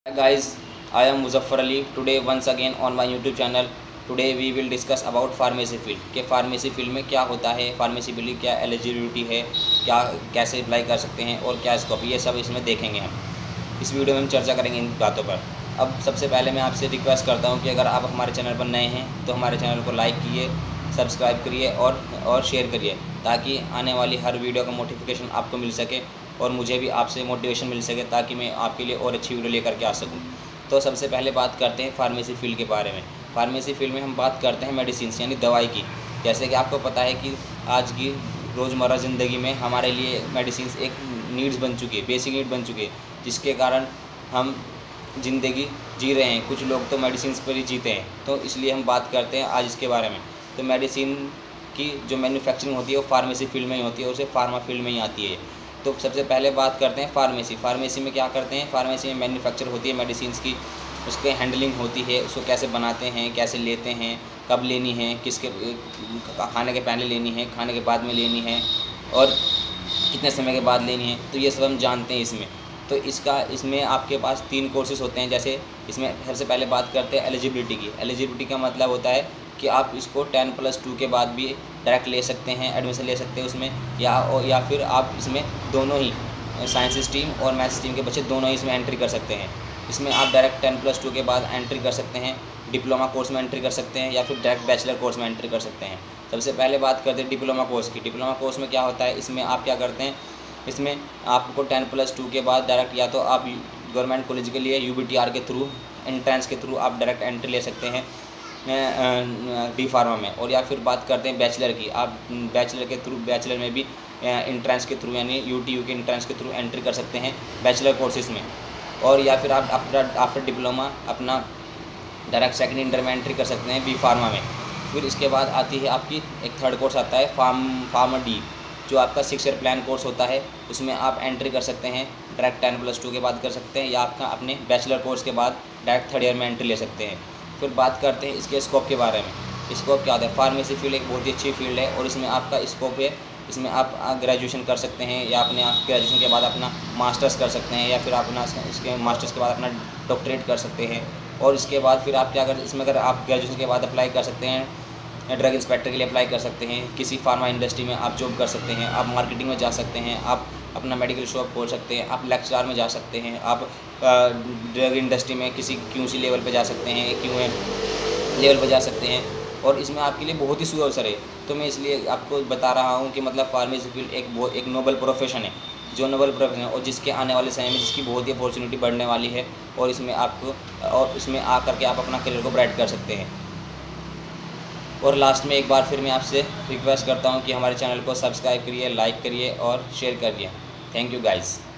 Guys, I am Muzaffar Ali. Today once again on my YouTube channel. Today we will discuss about pharmacy field कि pharmacy field में क्या होता है, pharmacy field की क्या eligibility है, क्या कैसे अप्लाई कर सकते हैं और क्या स्कोप, ये सब इसमें देखेंगे हम। इस वीडियो में हम चर्चा करेंगे इन बातों पर। अब सबसे पहले मैं आपसे रिक्वेस्ट करता हूँ कि अगर आप हमारे चैनल पर नए हैं तो हमारे चैनल को लाइक कीजिए, सब्सक्राइब करिए और शेयर करिए, ताकि आने वाली हर वीडियो का नोटिफिकेशन आपको मिल सके और मुझे भी आपसे मोटिवेशन मिल सके, ताकि मैं आपके लिए और अच्छी वीडियो लेकर के आ सकूँ। तो सबसे पहले बात करते हैं फार्मेसी फील्ड के बारे में। फार्मेसी फील्ड में हम बात करते हैं मेडिसिन यानी दवाई की। जैसे कि आपको पता है कि आज की रोज़मर्रा ज़िंदगी में हमारे लिए मेडिसिन एक नीड्स बन चुकी है, बेसिक नीड बन चुकी है, जिसके कारण हम ज़िंदगी जी रहे हैं। कुछ लोग तो मेडिसिन पर ही जीते हैं, तो इसलिए हम बात करते हैं आज इसके बारे में। तो मेडिसिन की जो मैन्युफैक्चरिंग होती है वो फार्मेसी फील्ड में ही होती है और उसे फार्मा फील्ड में ही आती है। तो सबसे पहले बात करते हैं फार्मेसी। फार्मेसी में क्या करते हैं? फार्मेसी में मैन्युफैक्चर होती है मेडिसिन की, उसके हैंडलिंग होती है, उसको कैसे बनाते हैं, कैसे लेते हैं, कब लेनी है, किसके खाने के पहले लेनी है, खाने के बाद में लेनी है और कितने समय के बाद लेनी है, तो ये सब हम जानते हैं इसमें। तो इसमें आपके पास 3 कोर्सेज होते हैं। जैसे इसमें सबसे पहले बात करते हैं एलिजिबिलिटी की। एलिजिबिलिटी का मतलब होता है कि आप इसको 10+2 के बाद भी डायरेक्ट ले सकते हैं, एडमिशन ले सकते हैं उसमें, या फिर आप इसमें दोनों ही साइंस स्ट्रीम और मैथ्स स्ट्रीम के बच्चे दोनों ही इसमें एंट्री कर सकते हैं। इसमें आप डायरेक्ट 10+2 के बाद एंट्री कर सकते हैं, डिप्लोमा कोर्स में एंट्री कर सकते हैं, या फिर डायरेक्ट बैचलर कोर्स में एंट्री कर सकते हैं। सबसे पहले बात करते हैं डिप्लोमा कोर्स की। डिप्लोमा कोर्स में क्या होता है? इसमें आप क्या करते हैं? इसमें आपको 10+2 के बाद डायरेक्ट या तो आप गवर्नमेंट कॉलेज के लिए UBTR के थ्रू, एंट्रेंस के थ्रू आप डायरेक्ट एंट्री ले सकते हैं डी फार्मा में। और या फिर बात करते हैं बैचलर की। आप बैचलर के थ्रू, बैचलर में भी एंट्रेंस के थ्रू यानी UTU के एंट्रेंस के थ्रू एंट्री कर सकते हैं बैचलर कोर्सेज में। और या फिर आप आफ्टर डिप्लोमा अपना डायरेक्ट सेकंड इंटर में एंट्री कर सकते हैं बी फार्मा में। फिर इसके बाद आती है आपकी एक थर्ड कोर्स आता है फार्मा डी, जो आपका 6 ईयर प्लान कोर्स होता है। उसमें आप एंट्री कर सकते हैं डायरेक्ट 10+2 के बाद कर सकते हैं, या आपका अपने बैचलर कोर्स के बाद डायरेक्ट 3rd ईयर में एंट्री ले सकते हैं। फिर बात करते हैं इसके स्कोप के बारे में। स्कोप क्या होता है? फार्मेसी फील्ड एक बहुत ही अच्छी फील्ड है और इसमें आपका स्कोप है। इसमें आप ग्रेजुएशन कर सकते हैं, या अपने ग्रेजुएशन के बाद अपना मास्टर्स कर सकते हैं, या फिर अपना इसके मास्टर्स के बाद अपना डॉक्टरेट कर सकते हैं। और इसके बाद फिर आप क्या कर, इसमें अगर आप ग्रेजुएशन के बाद अप्लाई कर सकते हैं, ड्रग इंस्पेक्टर के लिए अप्लाई कर सकते हैं, किसी फार्मा इंडस्ट्री में आप जॉब कर सकते हैं, आप मार्केटिंग में जा सकते हैं, आप अपना मेडिकल शॉप खोल सकते हैं, आप लेक्चरर में जा सकते हैं, आप ड्रग इंडस्ट्री में किसी QC लेवल पे जा सकते हैं, QA लेवल पे जा सकते हैं। और इसमें आपके लिए बहुत ही सुअवसर है। तो मैं इसलिए आपको बता रहा हूँ कि मतलब फार्मेसी फील्ड एक नोबल प्रोफेशन है, जो नोबल प्रोफेशन है और जिसके आने वाले समय में जिसकी बहुत ही अपॉर्चुनिटी बढ़ने वाली है। और इसमें आकर के आप अपना करियर को ब्राइट कर सकते हैं। और लास्ट में एक बार फिर मैं आपसे रिक्वेस्ट करता हूँ कि हमारे चैनल को सब्सक्राइब करिए, लाइक करिए और शेयर करिए। Thank you guys.